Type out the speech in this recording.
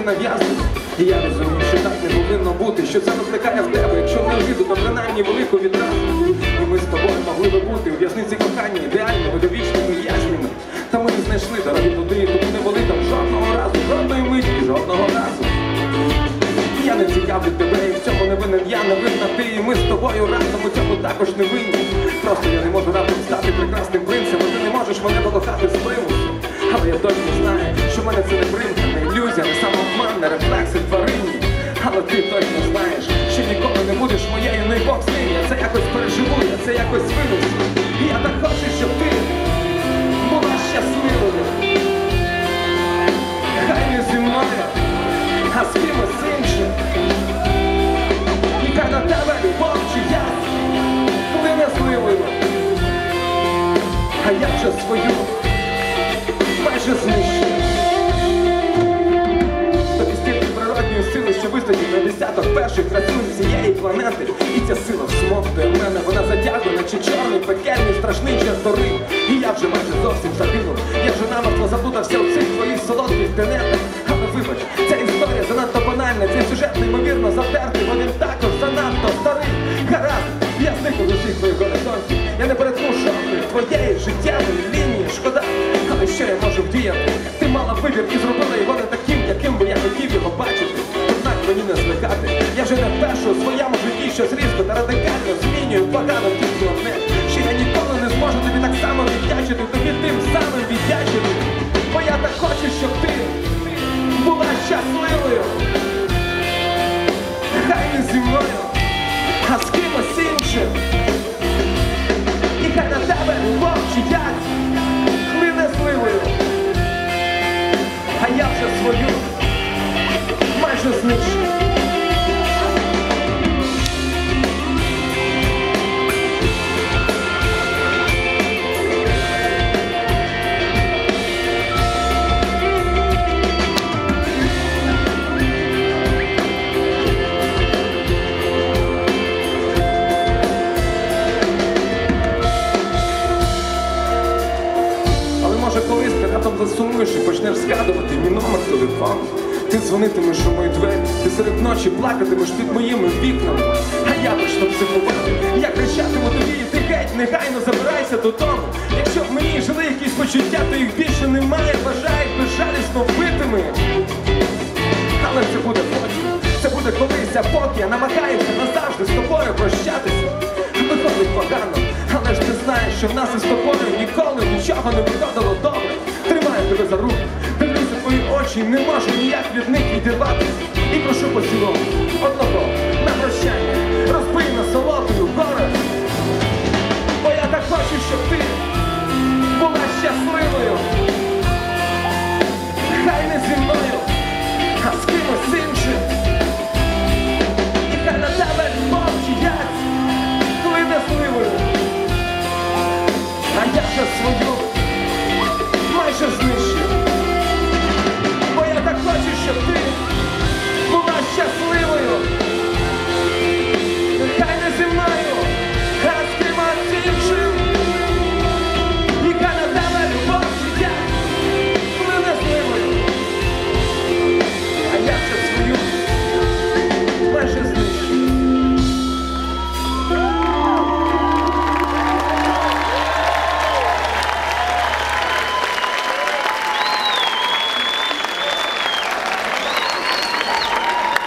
нав'язливі. І я розумію, що так не повинно бути, що це викликає в тебе, якщо не обіду, то принаймні велику відразу. І ми з тобою могли би бути у в'язниці кохання ідеальними, довічними, ясними. Та ми не знайшли дороги туди, тому не були там жодного разу, жодної миті, жодного разу. Я не цікавлю тебе, і в цьому не винен я, не винна ти, і ми з тобою разом у цьому також не винні. Просто я не можу раптом стати прекрасним принцем, а ти не можеш мене покохати з примусу. Але я точно знаю, що в мене це не примха, не ілюзія, не самообман, не рефлекси тварині. Але ти точно знаєш, що ніколи не будеш моєю, не Бог з ним. Я це якось переживу, я це якось винесу. І я так хочу, щоб ти була щасливою. Хай не зі мною, а з кимось іншим. І хай на тебе любов чиясь плине зливою. А я вже свою майже знищив. Тобі стільки природньої сили, що вистачить на десяток перших красунь цієї планети. І ця сила всмоктує мене, вона затягує, наче чорний, пекельний, страшний чорторив. І я вже майже зовсім загинув. Я вже намертво заплутався у цих твоїх солодких тенетах. Але вибач, ця історія занадто банальна, цей сюжет неймовірно затертий, бо він також занадто старий. Гаразд, я зникну з усіх твоїх горизонтів. Я не перетну жодної твоєї життєвої лінії, шкода. Але що я можу вдіяти? Ти мала вибір і зробила його не таким, яким би я хотів його бачити. Однак мені не звикати. Я вже не вперше у своєму житті щось різко та радикально змінюю, погано тільки одне. Що я ніколи не зможу тобі так само віддячити, тобі тим самим віддячити. Бо я так хочу, щоб ти була щасливою. Хай не зі мною, а з кимось іншим. І хай на тебе любов чиясь хлине зливою. А я вже свою майже знищив. Колись ти раптом засумуєш і почнеш згадувати мій номер телефону. Ти дзвонитимеш у мої двері, ти серед ночі плакатимеш під моїми вікнами. А я почну психувати, я кричатиму тобі, і ти геть негайно забирайся додому. Якщо в мені жили якісь почуття, то їх більше немає, бажають безжалісно вбитими. Але це буде потім, це буде колись, а поки я намагаюся назавжди з тобою прощатися. Виходить погано, але ж ти знаєш, що в нас із тобою ніколи нічого не виходило добре. Тримаю тебе за руку, дивлюся в твої очі, не можу ніяк від них відірватися. І прошу поцілунку одного